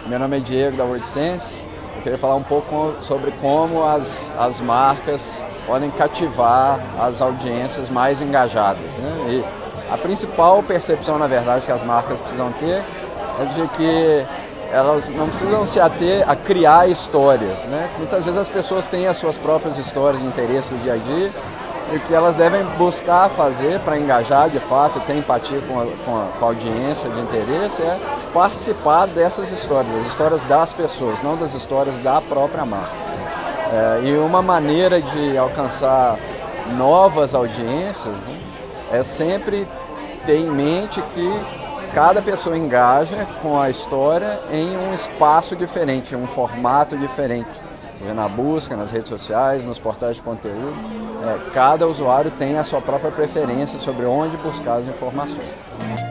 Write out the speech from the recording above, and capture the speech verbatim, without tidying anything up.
Meu nome é Diego, da WordSense. Eu queria falar um pouco sobre como as, as marcas podem cativar as audiências mais engajadas, né? E a principal percepção, na verdade, que as marcas precisam ter é de que elas não precisam se ater a criar histórias, né? Muitas vezes as pessoas têm as suas próprias histórias de interesse do dia a dia, e o que elas devem buscar fazer para engajar de fato, ter empatia com a, com, a, com a audiência de interesse, é participar dessas histórias, as histórias das pessoas, não das histórias da própria marca. É, e uma maneira de alcançar novas audiências, né, é sempre ter em mente que cada pessoa engaja com a história em um espaço diferente, em um formato diferente. Seja na busca, nas redes sociais, nos portais de conteúdo, é, cada usuário tem a sua própria preferência sobre onde buscar as informações.